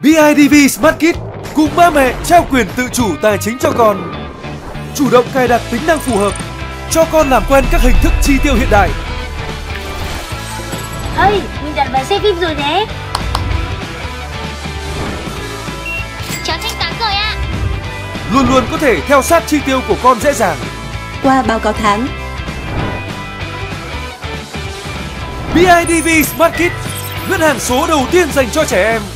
BIDV Smart Kit cùng ba mẹ trao quyền tự chủ tài chính cho con. Chủ động cài đặt tính năng phù hợp, cho con làm quen các hình thức chi tiêu hiện đại. Ơi, mình đặt vé xem phim rồi nhé. Cháu thanh toán rồi ạ. Luôn luôn có thể theo sát chi tiêu của con dễ dàng qua báo cáo tháng. BIDV Smart Kit, ngân hàng số đầu tiên dành cho trẻ em.